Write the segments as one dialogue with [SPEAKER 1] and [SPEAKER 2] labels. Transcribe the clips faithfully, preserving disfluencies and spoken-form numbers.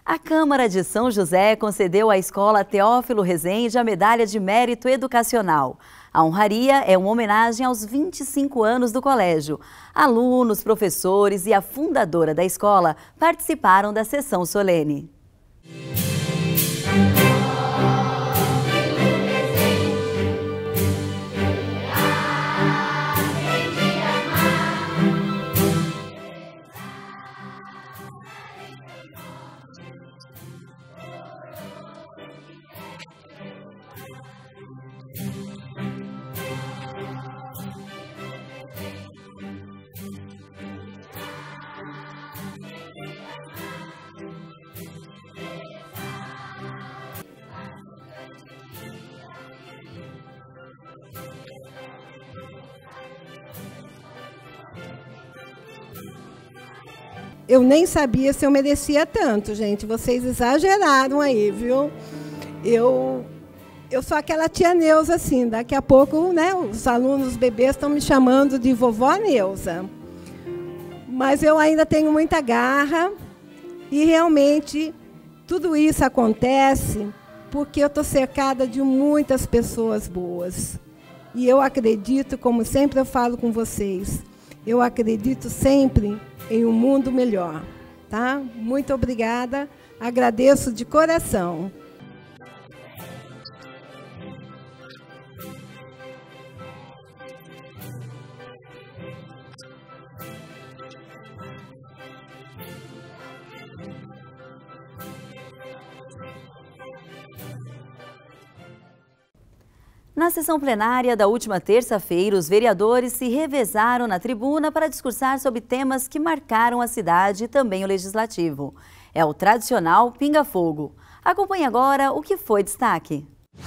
[SPEAKER 1] A Câmara de São José concedeu à Escola Teófilo Rezende a Medalha de Mérito Educacional. A honraria é uma homenagem aos vinte e cinco anos do colégio. Alunos, professores e a fundadora da escola participaram da sessão solene.
[SPEAKER 2] Eu nem sabia se eu merecia tanto, gente. Vocês exageraram aí, viu? Eu, eu sou aquela tia Neuza, assim. Daqui a pouco, né, os alunos, os bebês estão me chamando de vovó Neuza. Mas eu ainda tenho muita garra e, realmente, tudo isso acontece porque eu estou cercada de muitas pessoas boas. E eu acredito, como sempre eu falo com vocês, eu acredito sempre em um mundo melhor, tá? Muito obrigada, agradeço de coração.
[SPEAKER 1] Na sessão plenária da última terça-feira, os vereadores se revezaram na tribuna para discursar sobre temas que marcaram a cidade e também o legislativo. É o tradicional pinga-fogo. Acompanhe agora o que foi destaque.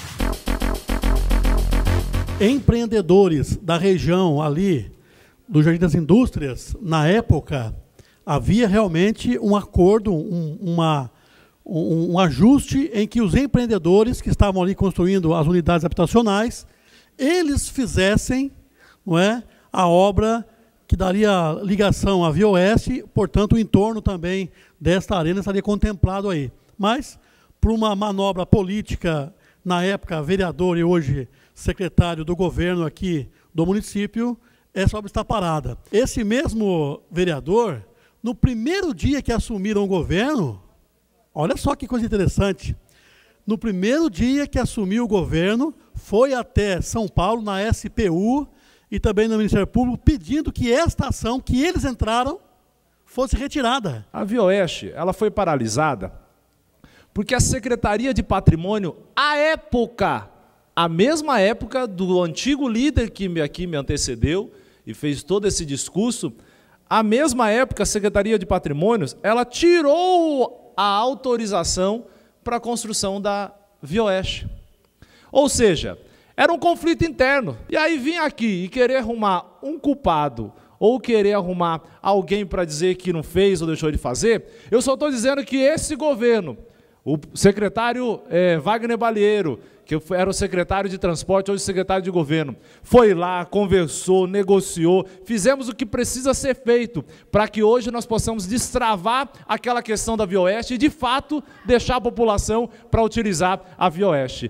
[SPEAKER 3] Empreendedores da região ali do Jardim das Indústrias, na época, havia realmente um acordo, um, uma... Um, um ajuste em que os empreendedores que estavam ali construindo as unidades habitacionais, eles fizessem, não é, a obra que daria ligação à Via Oeste, portanto, o entorno também desta arena estaria contemplado aí. Mas, por uma manobra política, na época vereador e hoje secretário do governo aqui do município, essa obra está parada. Esse mesmo vereador, no primeiro dia que assumiram o governo, olha só que coisa interessante. No primeiro dia que assumiu o governo, foi até São Paulo, na S P U e também no Ministério Público, pedindo que esta ação que eles entraram fosse retirada.
[SPEAKER 4] A Via Oeste, ela foi paralisada porque a Secretaria de Patrimônio, à época, a mesma época do antigo líder que me, aqui me antecedeu e fez todo esse discurso, a mesma época a Secretaria de Patrimônios, ela tirou a autorização para a construção da Via Oeste. Ou seja, era um conflito interno. E aí vir aqui e querer arrumar um culpado ou querer arrumar alguém para dizer que não fez ou deixou de fazer, eu só estou dizendo que esse governo, o secretário é, Wagner Balieiro, que era o secretário de transporte, hoje secretário de governo, foi lá, conversou, negociou, fizemos o que precisa ser feito para que hoje nós possamos destravar aquela questão da Via Oeste e, de fato, deixar a população para utilizar a Via Oeste.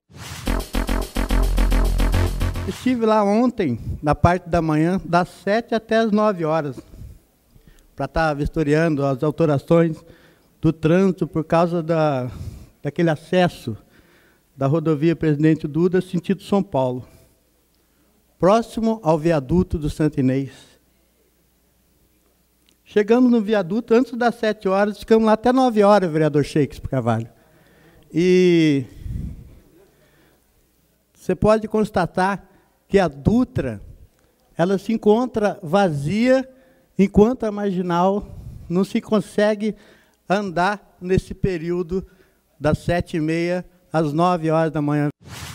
[SPEAKER 5] Estive lá ontem, na parte da manhã, das sete até as nove horas, para estar vistoriando as alterações do trânsito por causa da, daquele acesso da rodovia Presidente Dutra, sentido São Paulo, próximo ao viaduto do Santo Inês. Chegamos no viaduto antes das sete horas, ficamos lá até nove horas, vereador Shakespeare Carvalho. E você pode constatar que a Dutra, ela se encontra vazia, enquanto a Marginal não se consegue andar nesse período das sete e meia às nove horas da manhã.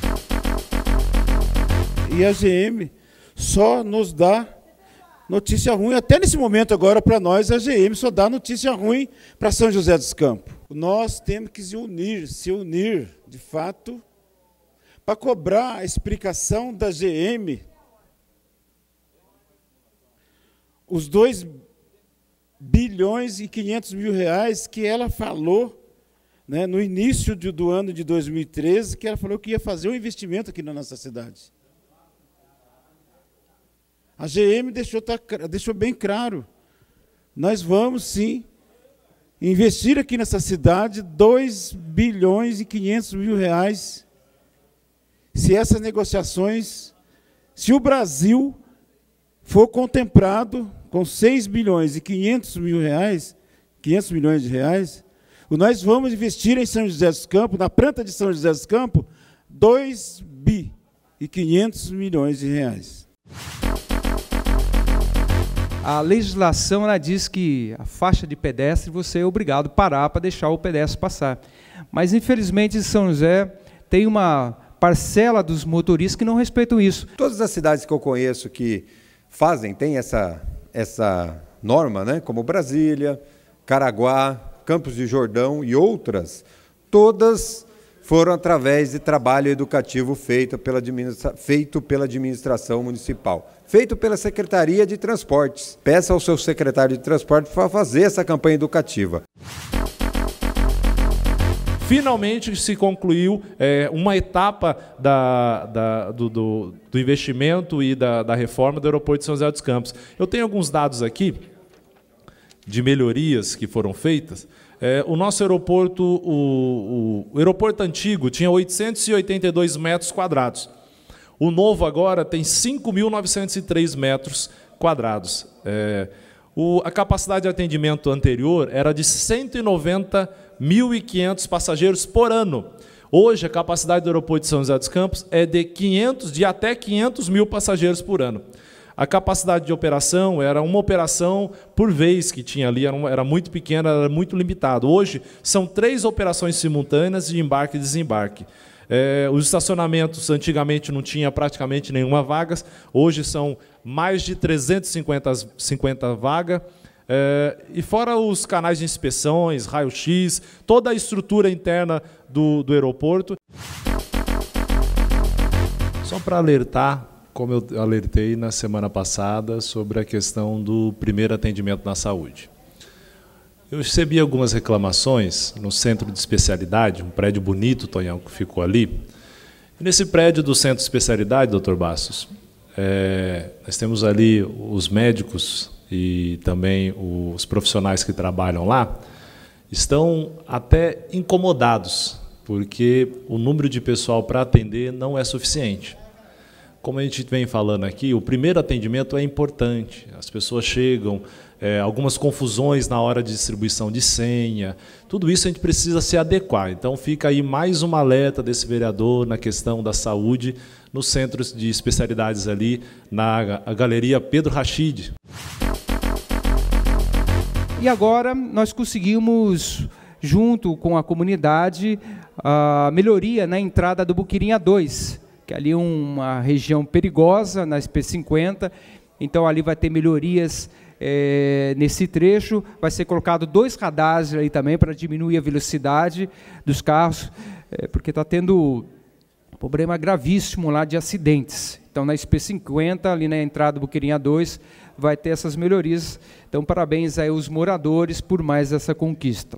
[SPEAKER 6] E a G M só nos dá notícia ruim, até nesse momento agora para nós a G M só dá notícia ruim para São José dos Campos. Nós temos que se unir, se unir de fato, para cobrar a explicação da G M. Os dois bilhões e quinhentos mil reais que ela falou né, no início de, do ano de dois mil e treze, que ela falou que ia fazer um investimento aqui na nossa cidade. A G M deixou, tá, deixou bem claro, nós vamos sim investir aqui nessa cidade dois bilhões e quinhentos mil reais, se essas negociações, se o Brasil for contemplado com seis bilhões e quinhentos mil reais, quinhentos milhões de reais, nós vamos investir em São José dos Campos, na planta de São José dos Campos, dois bi e quinhentos milhões de reais.
[SPEAKER 7] A legislação ela diz que a faixa de pedestre você é obrigado a parar para deixar o pedestre passar. Mas, infelizmente, São José tem uma parcela dos motoristas que não respeitam isso.
[SPEAKER 8] Todas as cidades que eu conheço que fazem, tem essa, essa norma, né? Como Brasília, Caraguá, Campos de Jordão e outras, todas foram através de trabalho educativo feito pela, administra feito pela administração municipal, feito pela Secretaria de Transportes. Peça ao seu secretário de Transporte para fazer essa campanha educativa.
[SPEAKER 4] Finalmente se concluiu é, uma etapa da, da, do, do, do investimento e da, da reforma do aeroporto de São José dos Campos. Eu tenho alguns dados aqui de melhorias que foram feitas. É, o nosso aeroporto, o, o, o aeroporto antigo, tinha oitocentos e oitenta e dois metros quadrados. O novo agora tem cinco mil novecentos e três metros quadrados. É, o, a capacidade de atendimento anterior era de cento e noventa mil e quinhentos passageiros por ano. Hoje, a capacidade do aeroporto de São José dos Campos é de, quinhentos, de até quinhentos mil passageiros por ano. A capacidade de operação era uma operação por vez que tinha ali, era, uma, era muito pequena, era muito limitado. Hoje, são três operações simultâneas de embarque e desembarque. É, os estacionamentos, antigamente, não tinha praticamente nenhuma vaga, hoje são mais de trezentas e cinquenta vagas. É, e fora os canais de inspeções, raio-x, toda a estrutura interna do, do aeroporto. Só para alertar, como eu alertei na semana passada, sobre a questão do primeiro atendimento na saúde. Eu recebi algumas reclamações no centro de especialidade, um prédio bonito, Tonhão, que ficou ali. E nesse prédio do centro de especialidade, doutor Bastos, é, nós temos ali os médicos e também os profissionais que trabalham lá, estão até incomodados, porque o número de pessoal para atender não é suficiente. Como a gente vem falando aqui, o primeiro atendimento é importante. As pessoas chegam, é, algumas confusões na hora de distribuição de senha, tudo isso a gente precisa se adequar. Então fica aí mais uma alerta desse vereador na questão da saúde, nos centros de especialidades ali, na Galeria Pedro Rachid.
[SPEAKER 7] E agora nós conseguimos, junto com a comunidade, a melhoria na entrada do Boquirinha dois, que ali é uma região perigosa, na S P cinquenta, então ali vai ter melhorias é, nesse trecho, vai ser colocado dois radares aí também para diminuir a velocidade dos carros, é, porque está tendo um problema gravíssimo lá de acidentes. Então na S P cinquenta, ali na entrada do Boquirinha dois, vai ter essas melhorias. Então parabéns aí aos moradores por mais essa conquista.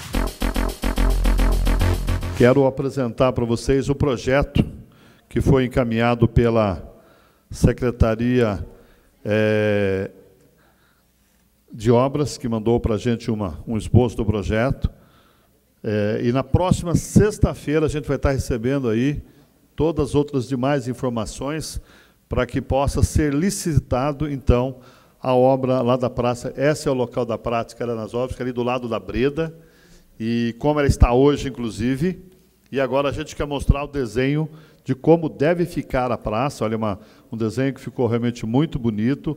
[SPEAKER 9] Quero apresentar para vocês o projeto que foi encaminhado pela Secretaria é, de Obras, que mandou para a gente uma, um esboço do projeto. É, e na próxima sexta-feira a gente vai estar recebendo aí todas as outras demais informações para que possa ser licitado, então, a obra lá da praça. Esse é o local da prática nas obras, que é ali do lado da Breda, e como ela está hoje, inclusive, e agora a gente quer mostrar o desenho de como deve ficar a praça. Olha, uma, um desenho que ficou realmente muito bonito.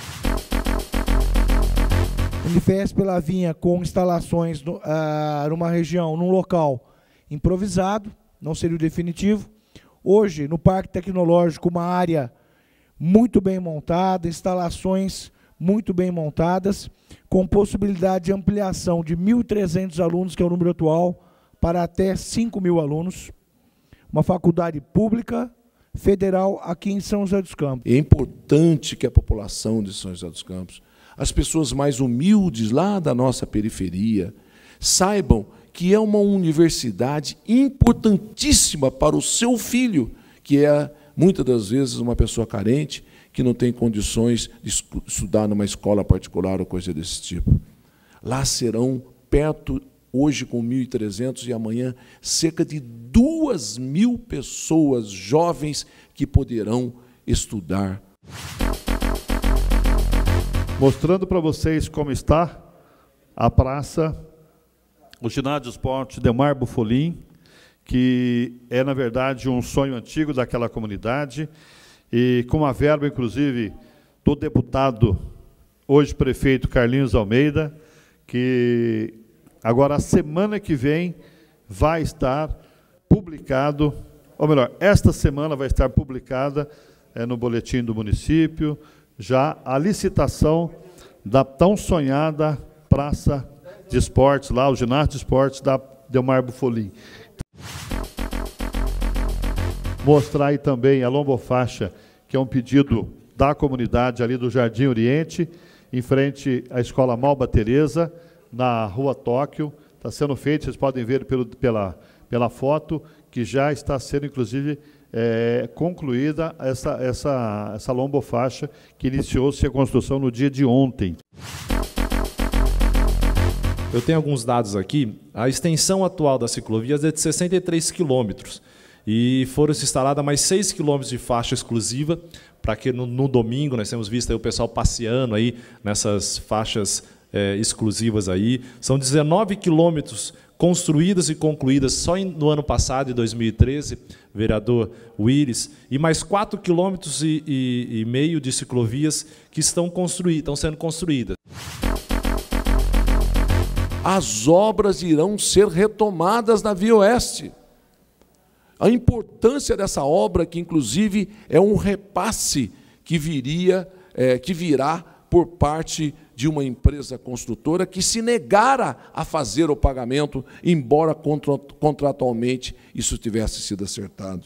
[SPEAKER 10] O Unifesp ela vinha com instalações no, uh, numa região, num local improvisado, não seria o definitivo. Hoje, no Parque Tecnológico, uma área muito bem montada, instalações muito bem montadas, com possibilidade de ampliação de mil e trezentos alunos, que é o número atual, para até cinco mil alunos. Uma faculdade pública, federal, aqui em São José dos Campos.
[SPEAKER 11] É importante que a população de São José dos Campos, as pessoas mais humildes lá da nossa periferia, saibam que é uma universidade importantíssima para o seu filho, que é, muitas das vezes, uma pessoa carente, que não tem condições de estudar numa escola particular ou coisa desse tipo. Lá serão perto, hoje com mil e trezentos e amanhã, cerca de duas mil pessoas jovens que poderão estudar.
[SPEAKER 9] Mostrando para vocês como está a praça, o ginásio de esporte Demar Bufolin, que é, na verdade, um sonho antigo daquela comunidade, e com a verba, inclusive, do deputado, hoje prefeito Carlinhos Almeida, que agora, a semana que vem, vai estar publicado, ou melhor, esta semana vai estar publicada é, no boletim do município, já a licitação da tão sonhada praça de esportes, lá, o ginásio de esportes da Demar Bufolin. Mostrar aí também a lombofaixa, que é um pedido da comunidade ali do Jardim Oriente, em frente à Escola Malba Teresa, na Rua Tóquio. Está sendo feito, vocês podem ver pelo, pela, pela foto, que já está sendo, inclusive, é, concluída essa, essa, essa lombofaixa, que iniciou-se a construção no dia de ontem.
[SPEAKER 4] Eu tenho alguns dados aqui. A extensão atual das ciclovias é de sessenta e três quilômetros. E foram instaladas mais seis quilômetros de faixa exclusiva, para que no, no domingo nós temos visto aí o pessoal passeando aí nessas faixas é, exclusivas aí. São dezenove quilômetros construídas e concluídas só em, no ano passado, em dois mil e treze, vereador Willis, e mais quatro quilômetros e, e, e meio de ciclovias que estão, construídas, estão sendo construídas.
[SPEAKER 11] As obras irão ser retomadas na Via Oeste. A importância dessa obra, que inclusive é um repasse que viria, é, que virá por parte de uma empresa construtora que se negara a fazer o pagamento, embora contratualmente isso tivesse sido acertado.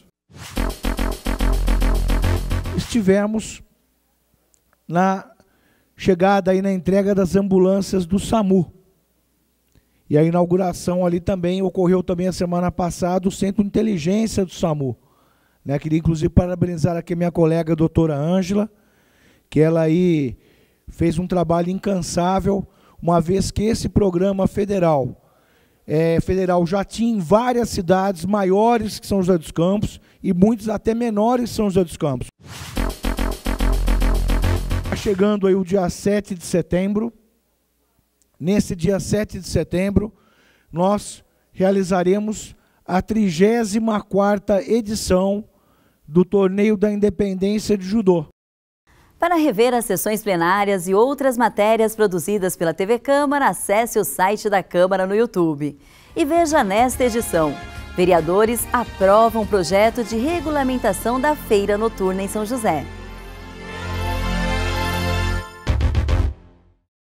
[SPEAKER 10] Estivemos na chegada aí na entrega das ambulâncias do SAMU. E a inauguração ali também ocorreu também a semana passada, o Centro de Inteligência do SAMU. Né? Queria, inclusive, parabenizar aqui a minha colega, a doutora Ângela, que ela aí fez um trabalho incansável, uma vez que esse programa federal, é, federal já tinha em várias cidades maiores que São José dos Campos e muitos até menores que São José dos Campos. Está chegando aí o dia sete de setembro. Nesse dia sete de setembro, nós realizaremos a trigésima quarta edição do Torneio da Independência de Judô.
[SPEAKER 1] Para rever as sessões plenárias e outras matérias produzidas pela T V Câmara, acesse o site da Câmara no YouTube. E veja nesta edição: vereadores aprovam projeto de regulamentação da feira noturna em São José.